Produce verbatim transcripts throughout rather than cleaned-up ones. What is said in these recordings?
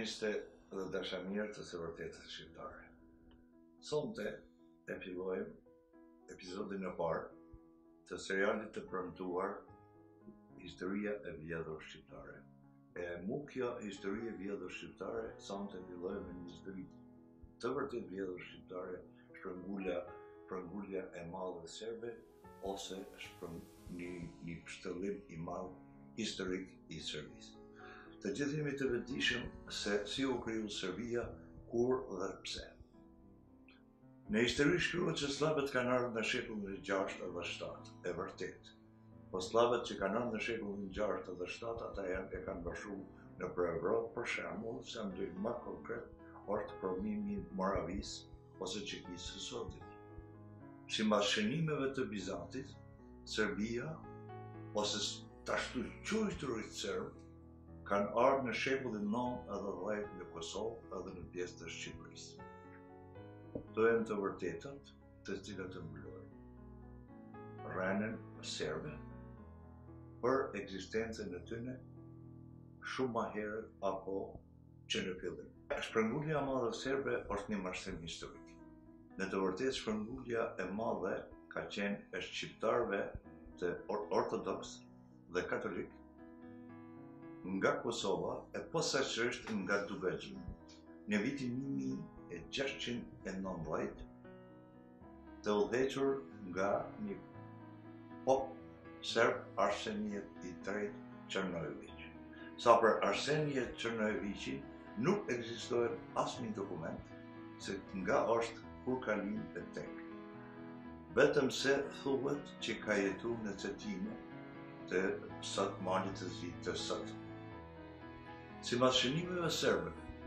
Mishte dhe dashamirë të së vërtetës shqiptare. Sonte e fillojmë episodin e parë të serialit të premtuar Historia e vjedhur shqiptare. E mu kjo histori e vjedhur shqiptare, sonte fillojmë me një histori të vërtet vjedhur shqiptare, Shperngulja, Shperngulja e madhe Serbe, ose një, një pështëllim i madh historik i Serbisë. Të gjithë jemi të vetëdijshëm se si u kriju Serbia, kur dhe pse. Në histori shkruhet se slavët kanë ardhur në shekullin e gjashtë dhe shtatë, e vërtet. Po slavët që kanë ardhur në shekullin e gjashtë dhe shtatë, ata janë e kanë bashkuar në për Evropë, për shembull, se ndryshim më konkret, është formimi i Moravisë ose Çekisë së Sotit. Sipas shënimeve të Bizantit, Serbia ose ashtu quajturit serb kanë ardhur në shekullin nëntë edhe dhjetë në Kosovë edhe në pjesë të Shqipërisë. Këto janë të vërtetat të cilat të mbulojnë rrënën serbe për ekzistencën e tyre shumë më herët apo që në fillim. Shperngulja e madhe serbe është një mashtrim historik. Në të vërtetë Shperngulja e madhe ka qenë e shqiptarëve të ortodoks dhe katolik nga Kosova e posaçërisht nga Dugagjini. Në vitin një mijë e gjashtëqind e nëntëdhjetë të udhëhequr nga një pop serb, Arsenijet i tretë Çernojević. Sa për Arsenijet Çernojevićin nuk ekzistohet asnjë dokument se nga është kur ka lindë e tek. Vetëm se thuhet që ka jetuar në Cetine të sot malit të zi të sot. Sipas shënimeve serbe,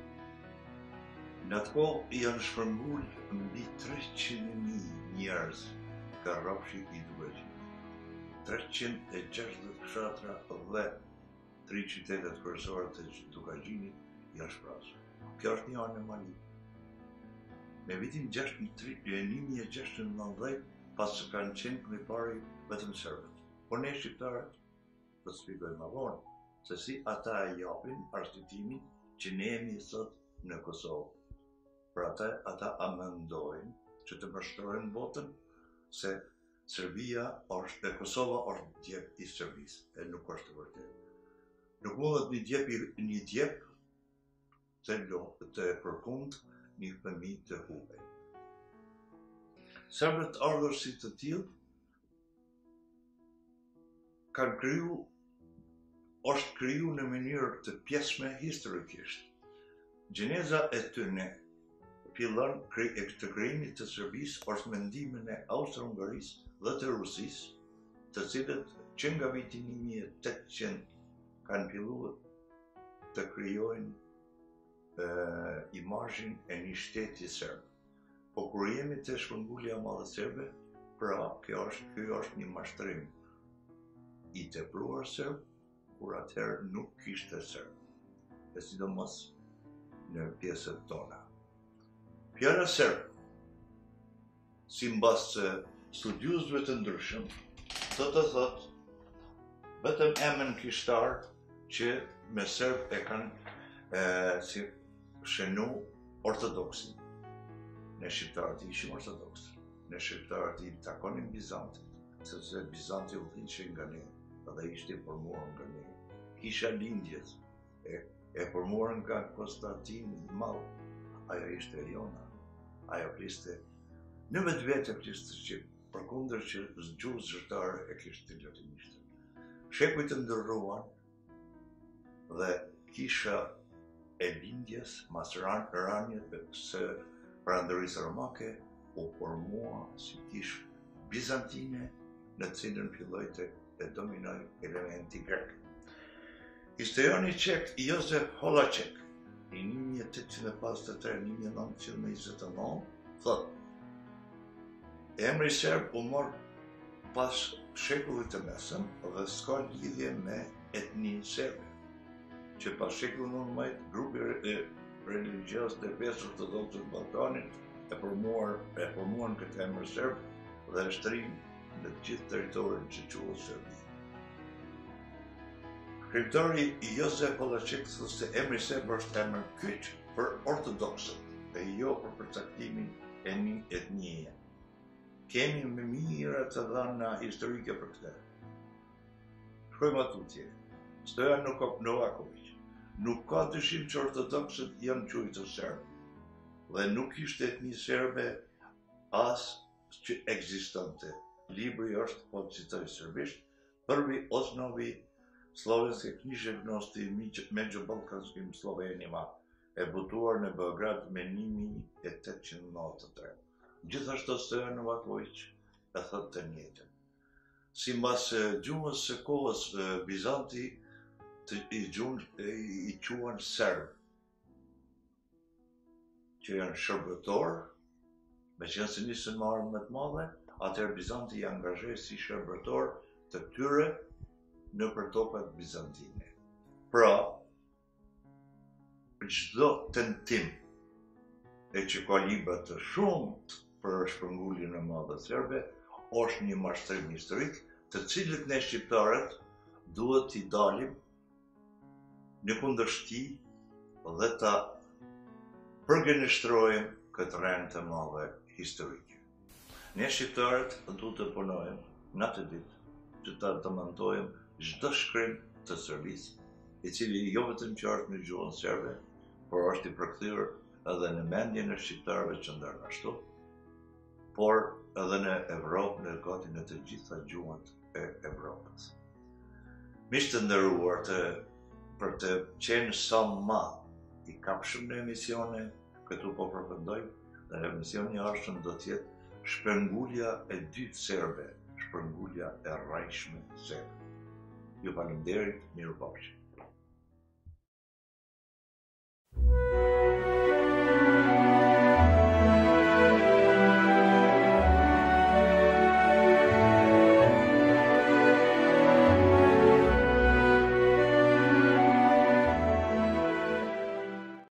në atë kohë janë shpërngul mbi treqind mijë njerëz nga rrafshi i Dugagjinit. treqind e gjashtëdhjetë fshatra dhe tri qytetet kryesore të Dugagjinit janë shprehur. Kjo është një anomali. Në vitin një mijë e gjashtëqind e nëntëdhjetë, pas që kanë qenë më parë vetëm serbët. Por ne shqiptarët do të shpjegojmë më vonë se si ata e japin arsëtimin që ne jemi sot në Kosovë. Për ata, ata a mendojnë që të mbështetojnë botën se Serbia është, e Kosova është djep i Serbisë, e nuk është të vërtetë. Nuk mundet një djep një djep të të përkund një fëmijë të humbur. Serbët ardhur si të tillë kanë kriju, është kriju në mënyrë të pjesshme historikisht. Gjeneza e tyre fillon të krijimit të Serbisë është mendimin e Austro-Hungarisë dhe të Rusisë, të cilët që nga viti një mijë e tetëqind kanë filluar të krijojnë imazhin e një shteti serb. Po kur jemi te Shperngulja e madhe serbe, pra kjo është ky është një mashtrim i tepruar serb, kur atëherë nuk kishte serb, e sidomos në pjesët tona. Fjala serb, sipas studiuesve të ndryshëm, do të thotë vetëm emrin kishtar që me serb e kanë e, si shënu ortodoksin. Ne shqiptarët ishim ortodoks, ne shqiptarët i takonin Bizantit, sepse Bizanti udhëhiqej nga ne dhe ishte i formuar nga ne. Kisha lindjes e, e formuar nga Konstantin i Madh, ajo ishte e jona, ajo fliste në vetvete fliste shqip, përkundër që gjuhë zyrtare e kishte latinisht. Shekujt të ndërruan dhe kisha e lindjes mas rënies së Perandorisë Romake u formua si kishë bizantine në cilën filloi të e dominoi elementi grek. Historiani çek Josef Holacek, i një mijë e tetëqind e pesëdhjetë e tre në një mijë e nëntëqind e njëzet e nëntë, thotë: emri serb u mor pas shekullit të mesëm dhe s'ka lidhje me etninë serbe, që pas shekullit nëntëmbëdhjetë grupi religjioz të pesë ortodoksë të Ballkanit e formuar e formuan këtë emër serb dhe e shtrinë në të gjithë territorin që quhet Serbi. Shkrimtari Josef Polacek thotë se emri serb është emër kyç për ortodoksët e jo për përcaktimin e një etnie. Kemi me mira të dhëna historike për këtë. Shkojmë atutje. Stojan Novaković. Nuk ka dyshim që ortodoksët janë quajtur serb. Dhe nuk ishte etni serbe as që ekzistonte. Libri është, po të citoj serbisht, Prvi osnovi slovenske književnosti među balkanskim Slovenima, e botuar në Beograd me një mijë e tetëqind e nëntëdhjetë e tre. Gjithashtu Stojan Novaković e thotë të njëjtën. Sipas gjuhës së kohës Bizanti të i gjuhën i quan Serb, që janë shërbëtor, me qenë se nisën me armë më të madhe, atëherë Bizanti i angazhoi si shërbëtor të tyre në për topat bizantine. Pra, çdo tentim e që ka libra të shumt për shpërnguljen e madhe serbe, është një mashtrim historik, të cilët ne shqiptarët duhet t'i dalim në kundërshti dhe ta përgënjështrojmë këtë rend të madhe historike. Ne shqiptarët duhet të punojmë natë ditë që ta demantojmë çdo shkrim të Serbisë, i cili jo vetëm që është në gjuhën serbe, por është i përkthyer edhe në mendjen e shqiptarëve që ndërnë ashtu, por edhe në Evropë, në gati në të gjitha gjuhët e Evropës. Miq të nderuar, të për të qenë sa më i kapshëm në emisione, këtu po përfundoj, dhe emisioni i ardhshëm do të jetë Shperngulja e dytë serbe, Shperngulja e rrajshme serbe. Ju faleminderit, mirupafshim.